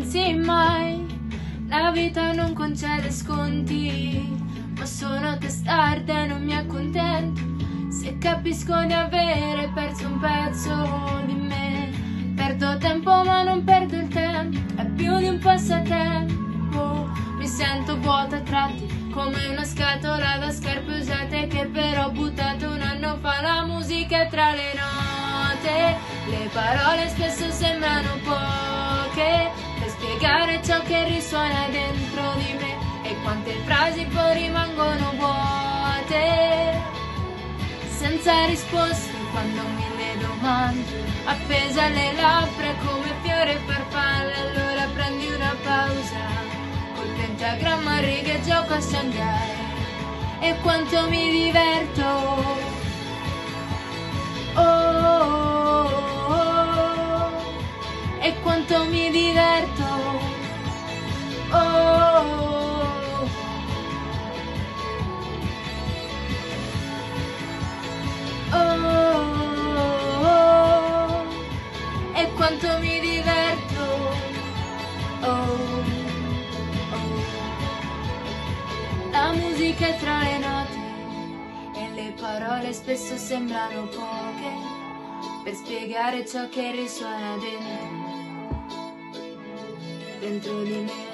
pensi mai, la vita non concede sconti, ma sono testarda e non mi accontento se capisco di avere perso un pezzo di me. Perdo tempo ma non perdo il tempo, è più di un passatempo. Mi sento vuota a tratti, come una scatola da scarpe usate che però ho buttato un anno fa. La musica è tra le note, le parole spesso sembrano poche per spiegare ciò che risuona dentro di me, e quante frasi poi rimangono vuote, senza risposte quando mille domande appese alle labbra come fiore farfalle. Allora prendi una pausa, col pentagramma a righe gioco a sognare, e quanto mi diverto. Oh, oh, oh, e quanto mi diverto. Oh, oh, oh, oh, e quanto mi diverto. Oh, oh. La musica è tra le note e le parole spesso sembrano poche per spiegare ciò che risuona dentro di me.